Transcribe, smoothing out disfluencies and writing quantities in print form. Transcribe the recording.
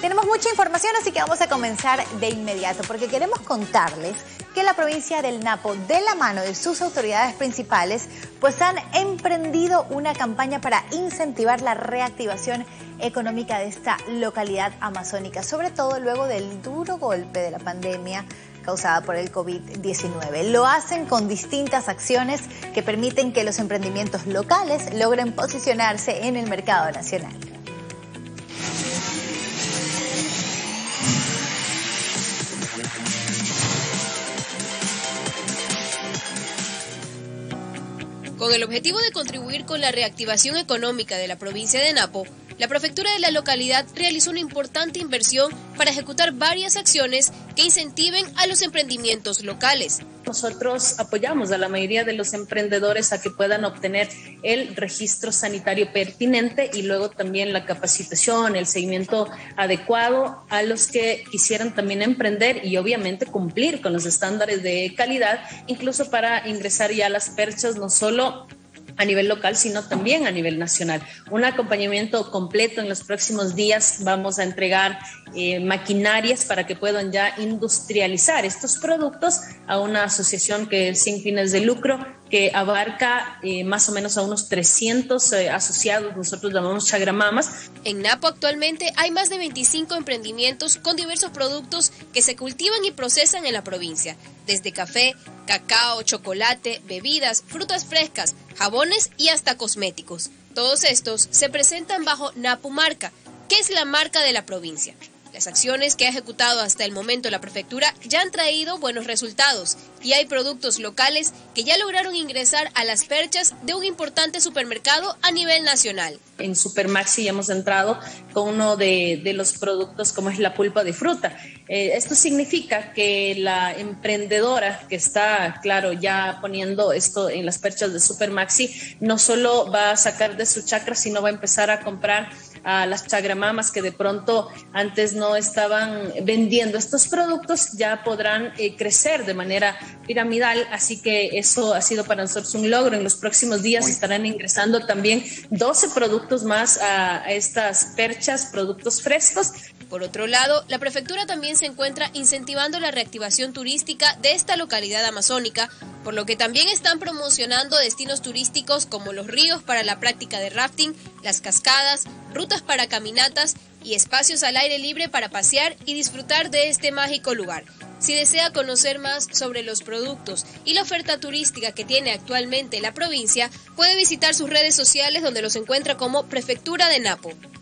tenemos mucha información, así que vamos a comenzar de inmediato, porque queremos contarles que la provincia del Napo, de la mano de sus autoridades principales, pues han emprendido una campaña para incentivar la reactivación económica de esta localidad amazónica, sobre todo luego del duro golpe de la pandemia causada por el COVID-19. Lo hacen con distintas acciones que permiten que los emprendimientos locales logren posicionarse en el mercado nacional. Con el objetivo de contribuir con la reactivación económica de la provincia de Napo, la prefectura de la localidad realizó una importante inversión para ejecutar varias acciones que incentiven a los emprendimientos locales. Nosotros apoyamos a la mayoría de los emprendedores a que puedan obtener el registro sanitario pertinente y luego también la capacitación, el seguimiento adecuado a los que quisieran también emprender y obviamente cumplir con los estándares de calidad, incluso para ingresar ya a las perchas, no solo a nivel local, sino también a nivel nacional. Un acompañamiento completo en los próximos días. Vamos a entregar maquinarias para que puedan ya industrializar estos productos a una asociación que es sin fines de lucro, que abarca más o menos a unos 300 asociados, nosotros llamamos chagramamas. En Napo actualmente hay más de 25 emprendimientos con diversos productos que se cultivan y procesan en la provincia, desde café, cacao, chocolate, bebidas, frutas frescas, jabones y hasta cosméticos. Todos estos se presentan bajo Napo Marca, que es la marca de la provincia. Las acciones que ha ejecutado hasta el momento la prefectura ya han traído buenos resultados y hay productos locales que ya lograron ingresar a las perchas de un importante supermercado a nivel nacional. En Supermaxi ya hemos entrado con uno de los productos como es la pulpa de fruta. Esto significa que la emprendedora que está, claro, ya poniendo esto en las perchas de Supermaxi, no solo va a sacar de su chacra, sino va a empezar a comprar a las chagramamas que de pronto antes no estaban vendiendo estos productos, ya podrán crecer de manera piramidal, así que eso ha sido para nosotros un logro. En los próximos días estarán ingresando también 12 productos más a estas perchas, productos frescos. Por otro lado, la prefectura también se encuentra incentivando la reactivación turística de esta localidad amazónica, por lo que también están promocionando destinos turísticos como los ríos para la práctica de rafting, las cascadas, rutas para caminatas y espacios al aire libre para pasear y disfrutar de este mágico lugar. Si desea conocer más sobre los productos y la oferta turística que tiene actualmente la provincia, puede visitar sus redes sociales donde los encuentra como Prefectura de Napo.